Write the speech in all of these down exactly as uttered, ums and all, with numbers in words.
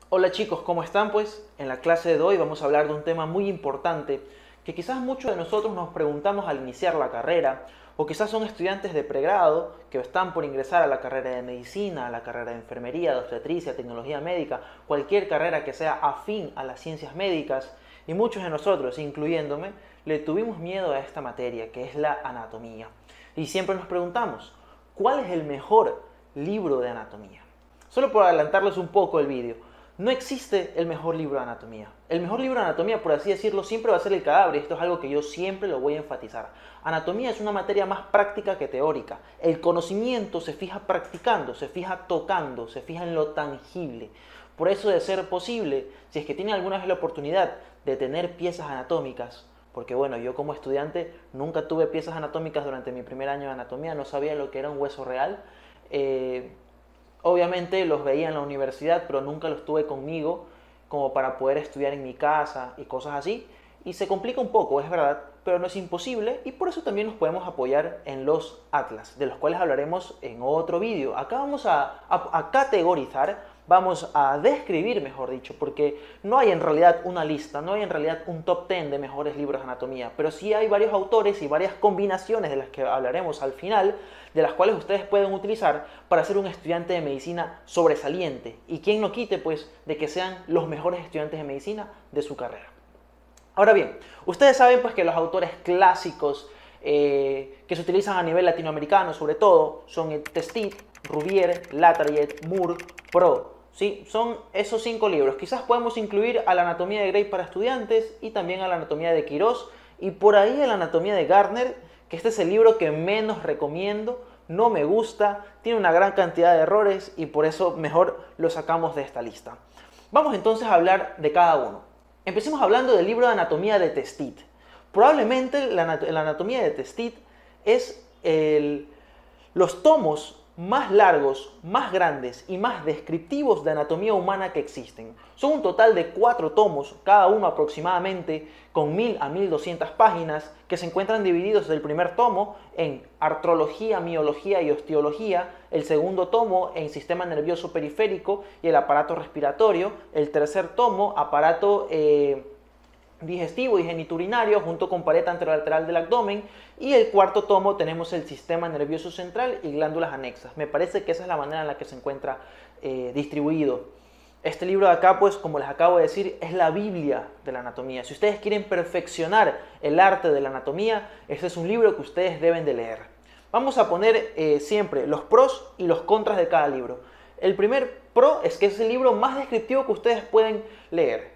Hola chicos, ¿cómo están? Pues en la clase de hoy vamos a hablar de un tema muy importante que quizás muchos de nosotros nos preguntamos al iniciar la carrera, o quizás son estudiantes de pregrado que están por ingresar a la carrera de medicina, a la carrera de enfermería, de obstetricia, tecnología médica, cualquier carrera que sea afín a las ciencias médicas, y muchos de nosotros, incluyéndome, le tuvimos miedo a esta materia que es la anatomía. Y siempre nos preguntamos, ¿cuál es el mejor libro de anatomía? Solo por adelantarles un poco el vídeo, no existe el mejor libro de anatomía. El mejor libro de anatomía, por así decirlo, siempre va a ser el cadáver, y esto es algo que yo siempre lo voy a enfatizar. Anatomía es una materia más práctica que teórica. El conocimiento se fija practicando, se fija tocando, se fija en lo tangible. Por eso, de ser posible, si es que tienen alguna vez la oportunidad de tener piezas anatómicas, porque bueno, yo como estudiante nunca tuve piezas anatómicas durante mi primer año de anatomía, no sabía lo que era un hueso real. Eh, Obviamente los veía en la universidad, pero nunca los tuve conmigo como para poder estudiar en mi casa y cosas así. Y se complica un poco, es verdad, pero no es imposible, y por eso también nos podemos apoyar en los atlas, de los cuales hablaremos en otro vídeo. Acá vamos a, a, a categorizar, vamos a describir, mejor dicho, porque no hay en realidad una lista, no hay en realidad un top diez de mejores libros de anatomía, pero sí hay varios autores y varias combinaciones de las que hablaremos al final, de las cuales ustedes pueden utilizar para ser un estudiante de medicina sobresaliente. Y quien no quite, pues, de que sean los mejores estudiantes de medicina de su carrera. Ahora bien, ustedes saben pues que los autores clásicos eh, que se utilizan a nivel latinoamericano, sobre todo, son Testit, Rubier, Latarjet, Moore, Pro. ¿Sí? Son esos cinco libros. Quizás podemos incluir a la anatomía de Gray para estudiantes y también a la anatomía de Quirós y por ahí a la anatomía de Gardner, que este es el libro que menos recomiendo, no me gusta, tiene una gran cantidad de errores y por eso mejor lo sacamos de esta lista. Vamos entonces a hablar de cada uno. Empecemos hablando del libro de anatomía de Testit. Probablemente la, la anatomía de Testit es el, los tomos más largos, más grandes y más descriptivos de anatomía humana que existen. Son un total de cuatro tomos, cada uno aproximadamente con mil a mil doscientas páginas, que se encuentran divididos del primer tomo en artrología, miología y osteología, el segundo tomo en sistema nervioso periférico y el aparato respiratorio, el tercer tomo, aparato eh, digestivo y geniturinario junto con pared anterolateral del abdomen, y el cuarto tomo tenemos el sistema nervioso central y glándulas anexas. Me parece que esa es la manera en la que se encuentra eh, distribuido. Este libro de acá, pues como les acabo de decir, es la Biblia de la anatomía. Si ustedes quieren perfeccionar el arte de la anatomía, este es un libro que ustedes deben de leer. Vamos a poner eh, siempre los pros y los contras de cada libro. El primer pro es que es el libro más descriptivo que ustedes pueden leer.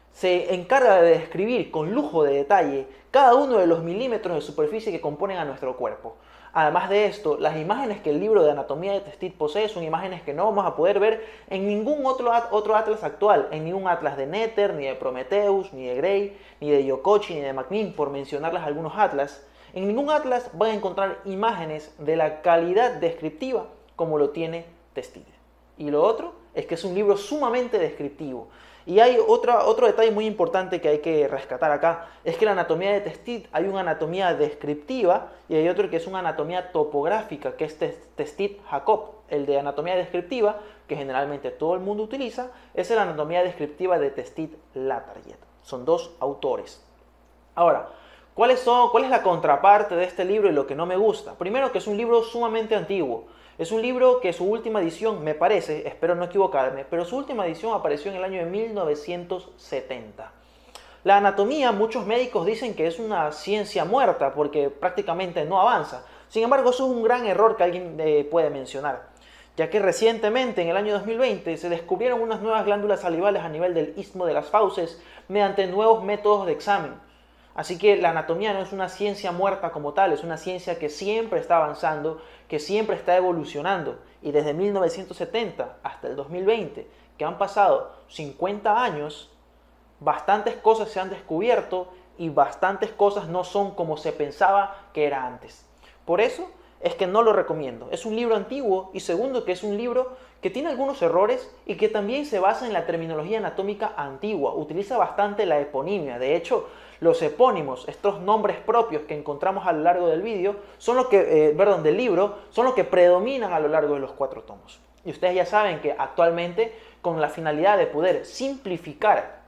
Se encarga de describir con lujo de detalle cada uno de los milímetros de superficie que componen a nuestro cuerpo. Además de esto, las imágenes que el libro de anatomía de Testit posee son imágenes que no vamos a poder ver en ningún otro, otro atlas actual, en ningún atlas de Netter, ni de Prometheus, ni de Gray, ni de Yokochi, ni de McMinn, por mencionarles algunos atlas. En ningún atlas van a encontrar imágenes de la calidad descriptiva como lo tiene Testit. Y lo otro es que es un libro sumamente descriptivo. Y hay otra, otro detalle muy importante que hay que rescatar acá, es que la anatomía de Testit hay una anatomía descriptiva y hay otro que es una anatomía topográfica, que es Testit-Jacob. El de anatomía descriptiva, que generalmente todo el mundo utiliza, es la anatomía descriptiva de Testit-Latarjet. Son dos autores. Ahora, ¿cuáles son, ¿cuál es la contraparte de este libro y lo que no me gusta? Primero, que es un libro sumamente antiguo. Es un libro que su última edición, me parece, espero no equivocarme, pero su última edición apareció en el año de mil novecientos setenta. La anatomía, muchos médicos dicen que es una ciencia muerta porque prácticamente no avanza. Sin embargo, eso es un gran error que alguien eh, puede mencionar, ya que recientemente, en el año dos mil veinte, se descubrieron unas nuevas glándulas salivales a nivel del istmo de las fauces mediante nuevos métodos de examen. Así que la anatomía no es una ciencia muerta como tal, es una ciencia que siempre está avanzando, que siempre está evolucionando. Y desde mil novecientos setenta hasta el dos mil veinte, que han pasado cincuenta años, bastantes cosas se han descubierto y bastantes cosas no son como se pensaba que era antes. Por eso es que no lo recomiendo. Es un libro antiguo y segundo que es un libro que tiene algunos errores y que también se basa en la terminología anatómica antigua. Utiliza bastante la eponimia. De hecho, los epónimos, estos nombres propios que encontramos a lo largo del vídeo, son lo que, eh, perdón, del libro, son los que predominan a lo largo de los cuatro tomos. Y ustedes ya saben que actualmente con la finalidad de poder simplificar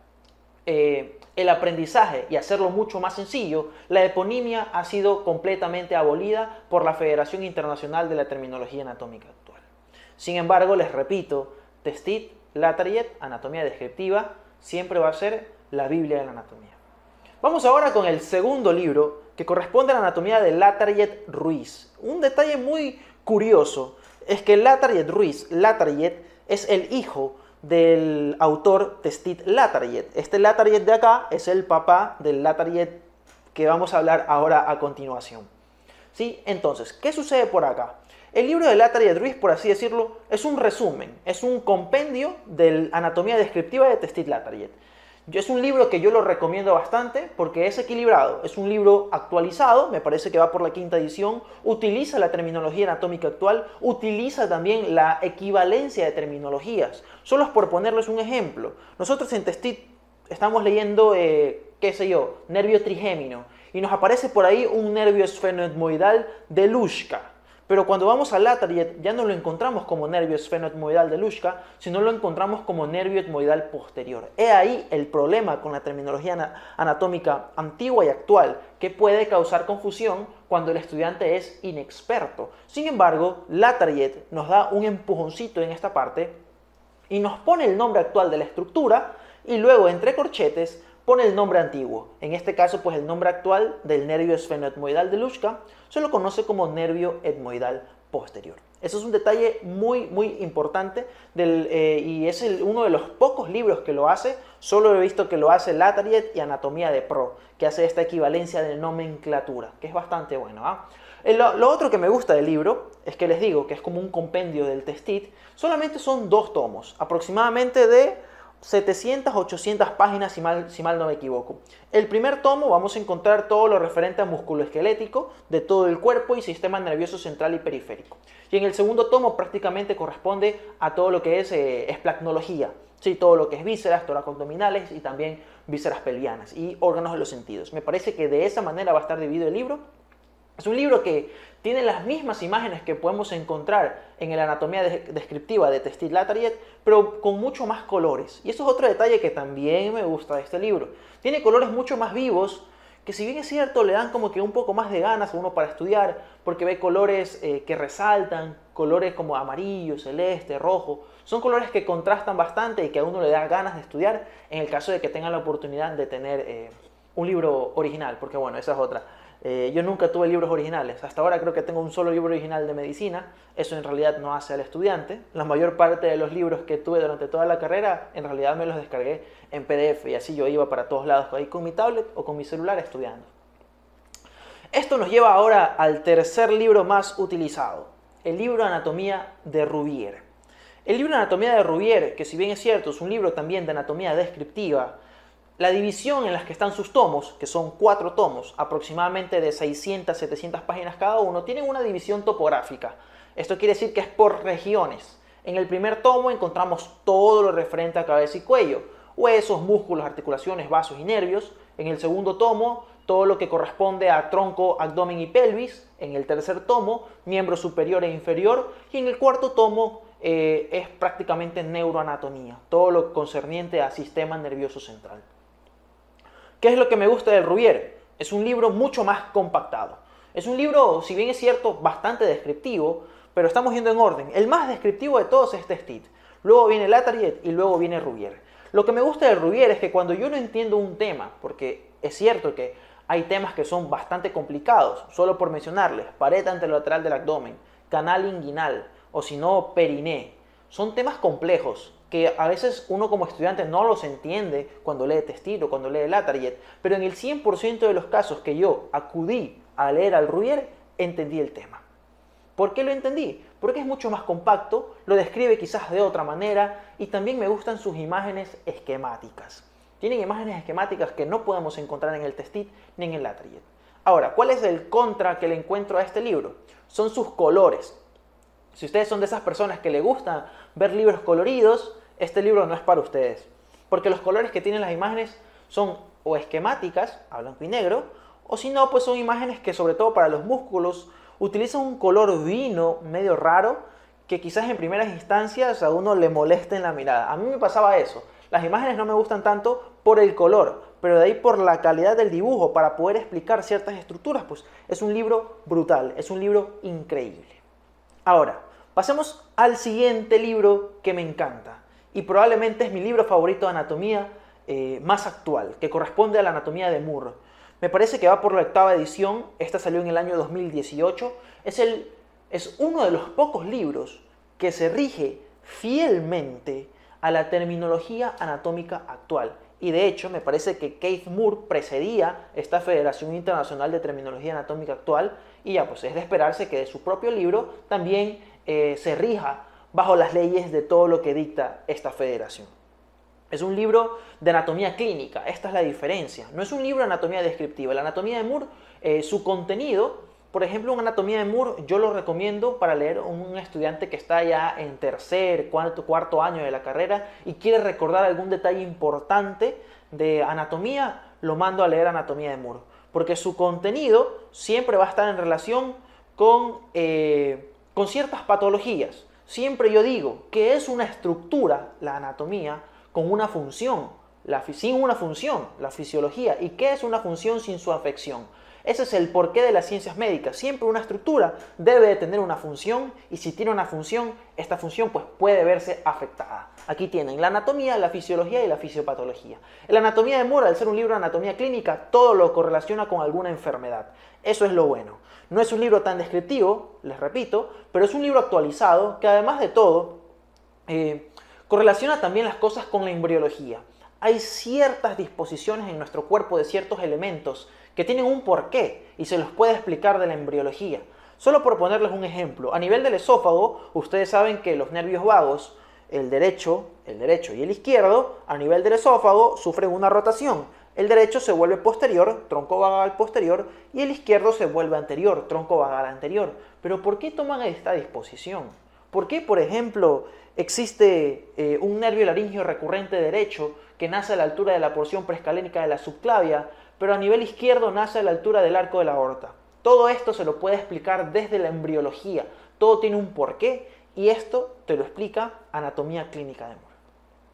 eh, el aprendizaje y hacerlo mucho más sencillo, la eponimia ha sido completamente abolida por la Federación Internacional de la Terminología Anatómica actual. Sin embargo, les repito, Testit, Latarjet, anatomía descriptiva, siempre va a ser la Biblia de la anatomía. Vamos ahora con el segundo libro, que corresponde a la anatomía de Latarjet Ruiz. Un detalle muy curioso es que Latarjet Ruiz, Latarjet, es el hijo del autor Testit Latarjet. Este Latarjet de acá es el papá del Latarjet que vamos a hablar ahora a continuación. ¿Sí? Entonces, ¿qué sucede por acá? El libro de Latarjet Ruiz, por así decirlo, es un resumen, es un compendio de la anatomía descriptiva de Testit Latarjet. Es un libro que yo lo recomiendo bastante porque es equilibrado, es un libro actualizado, me parece que va por la quinta edición, utiliza la terminología anatómica actual, utiliza también la equivalencia de terminologías. Solo es por ponerles un ejemplo. Nosotros en Testit estamos leyendo, eh, qué sé yo, nervio trigémino, y nos aparece por ahí un nervio esfenoetmoidal de Luschka. Pero cuando vamos a Latarjet ya no lo encontramos como nervio esfenoetmoidal de Luschka, sino lo encontramos como nervio etmoidal posterior. He ahí el problema con la terminología anatómica antigua y actual, que puede causar confusión cuando el estudiante es inexperto. Sin embargo, Latarjet nos da un empujoncito en esta parte y nos pone el nombre actual de la estructura y luego, entre corchetes, pone el nombre antiguo. En este caso, pues el nombre actual del nervio esfenoetmoidal de Luschka se lo conoce como nervio etmoidal posterior. Eso es un detalle muy, muy importante del, eh, y es el, uno de los pocos libros que lo hace. Solo he visto que lo hace Latarjet y Anatomía de Pro, que hace esta equivalencia de nomenclatura, que es bastante bueno. ¿eh? Lo, lo otro que me gusta del libro es que les digo que es como un compendio del Testit. Solamente son dos tomos, aproximadamente de setecientas, ochocientas páginas, si mal, si mal no me equivoco. El primer tomo vamos a encontrar todo lo referente a músculo esquelético de todo el cuerpo y sistema nervioso central y periférico. Y en el segundo tomo prácticamente corresponde a todo lo que es eh, esplacnología, ¿sí? Todo lo que es vísceras, toracoabdominales y también vísceras pelvianas y órganos de los sentidos. Me parece que de esa manera va a estar dividido el libro. Es un libro que tiene las mismas imágenes que podemos encontrar en la anatomía descriptiva de Testit Latarjet, pero con mucho más colores. Y eso es otro detalle que también me gusta de este libro. Tiene colores mucho más vivos, que si bien es cierto, le dan como que un poco más de ganas a uno para estudiar, porque ve colores eh, que resaltan, colores como amarillo, celeste, rojo. Son colores que contrastan bastante y que a uno le da ganas de estudiar en el caso de que tengan la oportunidad de tener eh, un libro original, porque bueno, esa es otra. Eh, yo nunca tuve libros originales. Hasta ahora creo que tengo un solo libro original de medicina. Eso en realidad no hace al estudiante. La mayor parte de los libros que tuve durante toda la carrera, en realidad me los descargué en P D F y así yo iba para todos lados ahí con mi tablet o con mi celular estudiando. Esto nos lleva ahora al tercer libro más utilizado, el libro Anatomía de Rouvier. El libro Anatomía de Rouvier, que si bien es cierto, es un libro también de anatomía descriptiva, la división en las que están sus tomos, que son cuatro tomos, aproximadamente de seiscientas, setecientas páginas cada uno, tienen una división topográfica. Esto quiere decir que es por regiones. En el primer tomo encontramos todo lo referente a cabeza y cuello, huesos, músculos, articulaciones, vasos y nervios. En el segundo tomo, todo lo que corresponde a tronco, abdomen y pelvis. En el tercer tomo, miembro superior e inferior. Y en el cuarto tomo eh, es prácticamente neuroanatomía, todo lo concerniente al sistema nervioso central. ¿Qué es lo que me gusta del Rouvier? Es un libro mucho más compactado. Es un libro, si bien es cierto, bastante descriptivo, pero estamos yendo en orden. El más descriptivo de todos es Testit. Luego viene Latarjet y luego viene Rouvier. Lo que me gusta del Rouvier es que cuando yo no entiendo un tema, porque es cierto que hay temas que son bastante complicados, solo por mencionarles, pared anterolateral del abdomen, canal inguinal o si no, periné. Son temas complejos que a veces uno como estudiante no los entiende cuando lee Testit o cuando lee Latarjet, pero en el cien por ciento de los casos que yo acudí a leer al Rouvier, entendí el tema. ¿Por qué lo entendí? Porque es mucho más compacto, lo describe quizás de otra manera y también me gustan sus imágenes esquemáticas. Tienen imágenes esquemáticas que no podemos encontrar en el Testit ni en el Latarjet. Ahora, ¿cuál es el contra que le encuentro a este libro? Son sus colores. Si ustedes son de esas personas que les gusta ver libros coloridos, este libro no es para ustedes. Porque los colores que tienen las imágenes son o esquemáticas, a blanco y negro, o si no, pues son imágenes que sobre todo para los músculos utilizan un color vino medio raro que quizás en primeras instancias a uno le molesten la mirada. A mí me pasaba eso. Las imágenes no me gustan tanto por el color, pero de ahí por la calidad del dibujo, para poder explicar ciertas estructuras, pues es un libro brutal, es un libro increíble. Ahora, pasemos al siguiente libro que me encanta, y probablemente es mi libro favorito de anatomía eh, más actual, que corresponde a la anatomía de Moore. Me parece que va por la octava edición, esta salió en el año dos mil dieciocho, es, el, es uno de los pocos libros que se rige fielmente a la terminología anatómica actual. Y de hecho, me parece que Keith Moore precedía esta Federación Internacional de Terminología Anatómica Actual, y ya pues es de esperarse que de su propio libro también eh, se rija bajo las leyes de todo lo que dicta esta federación. Es un libro de anatomía clínica, esta es la diferencia. No es un libro de anatomía descriptiva. La anatomía de Moore, eh, su contenido, por ejemplo, una anatomía de Moore, yo lo recomiendo para leer a un estudiante que está ya en tercer, cuarto, cuarto año de la carrera y quiere recordar algún detalle importante de anatomía, lo mando a leer anatomía de Moore. Porque su contenido siempre va a estar en relación con, eh, con ciertas patologías. Siempre yo digo que es una estructura, la anatomía, con una función, la, sin una función, la fisiología. ¿Y qué es una función sin su afección? Ese es el porqué de las ciencias médicas. Siempre una estructura debe de tener una función, y si tiene una función, esta función pues puede verse afectada. Aquí tienen la anatomía, la fisiología y la fisiopatología. La anatomía de Moore, al ser un libro de anatomía clínica, todo lo correlaciona con alguna enfermedad. Eso es lo bueno. No es un libro tan descriptivo, les repito, pero es un libro actualizado que además de todo eh, correlaciona también las cosas con la embriología. Hay ciertas disposiciones en nuestro cuerpo de ciertos elementos que tienen un porqué y se los puede explicar de la embriología. Solo por ponerles un ejemplo, a nivel del esófago, ustedes saben que los nervios vagos, el derecho, el derecho y el izquierdo, a nivel del esófago sufren una rotación. El derecho se vuelve posterior, tronco vagal posterior, y el izquierdo se vuelve anterior, tronco vagal anterior. Pero ¿por qué toman esta disposición? ¿Por qué, por ejemplo, existe eh, un nervio laríngeo recurrente derecho que nace a la altura de la porción preescalénica de la subclavia, pero a nivel izquierdo nace a la altura del arco de la aorta? Todo esto se lo puede explicar desde la embriología. Todo tiene un porqué, y esto te lo explica Anatomía Clínica de Moore.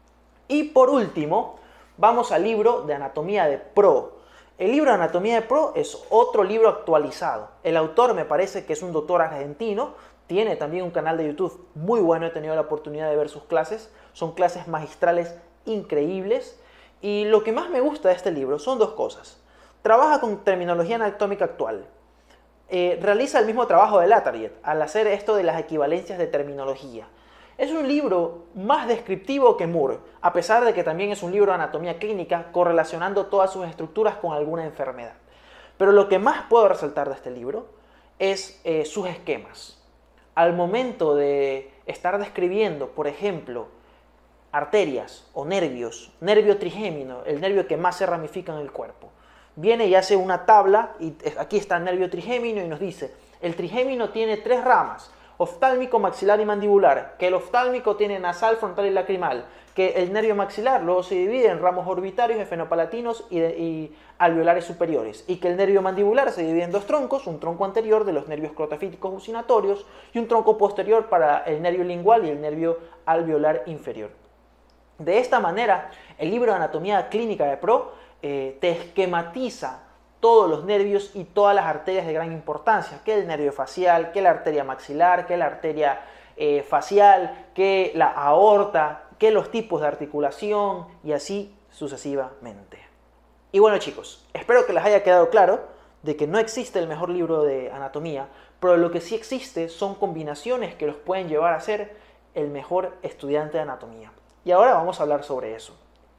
Y por último, vamos al libro de Anatomía de Pro. El libro de Anatomía de Pro es otro libro actualizado. El autor me parece que es un doctor argentino, tiene también un canal de YouTube muy bueno, he tenido la oportunidad de ver sus clases, son clases magistrales increíbles, y lo que más me gusta de este libro son dos cosas. Trabaja con terminología anatómica actual, eh, realiza el mismo trabajo de Latarjet al hacer esto de las equivalencias de terminología. Es un libro más descriptivo que Moore, a pesar de que también es un libro de anatomía clínica correlacionando todas sus estructuras con alguna enfermedad. Pero lo que más puedo resaltar de este libro es eh, sus esquemas. Al momento de estar describiendo, por ejemplo, arterias o nervios, nervio trigémino, el nervio que más se ramifica en el cuerpo, viene y hace una tabla, y aquí está el nervio trigémino, y nos dice, el trigémino tiene tres ramas, oftálmico, maxilar y mandibular, que el oftálmico tiene nasal, frontal y lacrimal, que el nervio maxilar luego se divide en ramos orbitarios, efenopalatinos y, de, y alveolares superiores, y que el nervio mandibular se divide en dos troncos, un tronco anterior de los nervios crotofíticos bucinatorios y un tronco posterior para el nervio lingual y el nervio alveolar inferior. De esta manera, el libro de Anatomía Clínica de Pro eh, te esquematiza todos los nervios y todas las arterias de gran importancia, que el nervio facial, que la arteria maxilar, que la arteria eh, facial, que la aorta, que los tipos de articulación, y así sucesivamente. Y bueno, chicos, espero que les haya quedado claro de que no existe el mejor libro de anatomía, pero lo que sí existe son combinaciones que los pueden llevar a ser el mejor estudiante de anatomía. Y ahora vamos a hablar sobre eso.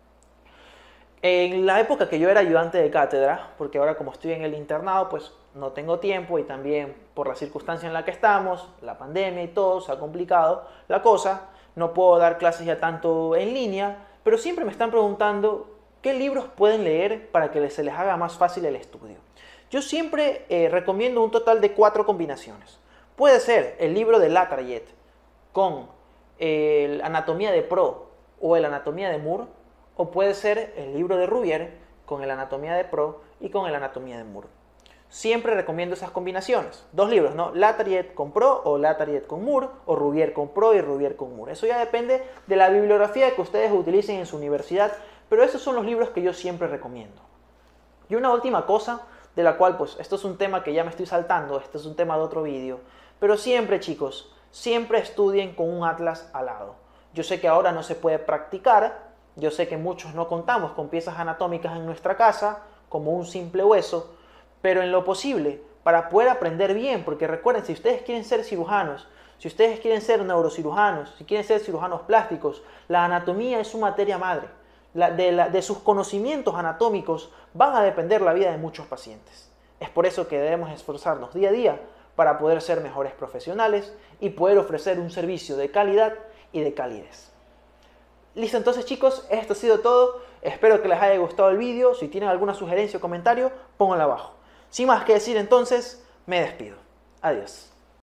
En la época que yo era ayudante de cátedra, porque ahora como estoy en el internado, pues no tengo tiempo, y también por la circunstancia en la que estamos, la pandemia y todo, se ha complicado la cosa, no puedo dar clases ya tanto en línea, pero siempre me están preguntando qué libros pueden leer para que se les haga más fácil el estudio. Yo siempre eh, recomiendo un total de cuatro combinaciones. Puede ser el libro de Latarjet con el Anatomía de Pro o el Anatomía de Moore, o puede ser el libro de Rubier con el Anatomía de Pro y con el Anatomía de Moore. siempre recomiendo esas combinaciones. Dos libros, ¿no? Latariet con Pro o Latariet con Moore, o Rouvier con Pro y Rouvier con Moore. Eso ya depende de la bibliografía que ustedes utilicen en su universidad, pero esos son los libros que yo siempre recomiendo. Y una última cosa, de la cual, pues, esto es un tema que ya me estoy saltando, este es un tema de otro vídeo, pero siempre, chicos, siempre estudien con un atlas al lado. Yo sé que ahora no se puede practicar, yo sé que muchos no contamos con piezas anatómicas en nuestra casa, como un simple hueso, pero en lo posible, para poder aprender bien, porque recuerden, si ustedes quieren ser cirujanos, si ustedes quieren ser neurocirujanos, si quieren ser cirujanos plásticos, la anatomía es su materia madre. La, de, la, de sus conocimientos anatómicos van a depender la vida de muchos pacientes. Es por eso que debemos esforzarnos día a día para poder ser mejores profesionales y poder ofrecer un servicio de calidad y de calidez. Listo, entonces, chicos, esto ha sido todo. Espero que les haya gustado el vídeo. Si tienen alguna sugerencia o comentario, pónganla abajo. Sin más que decir, entonces, me despido. Adiós.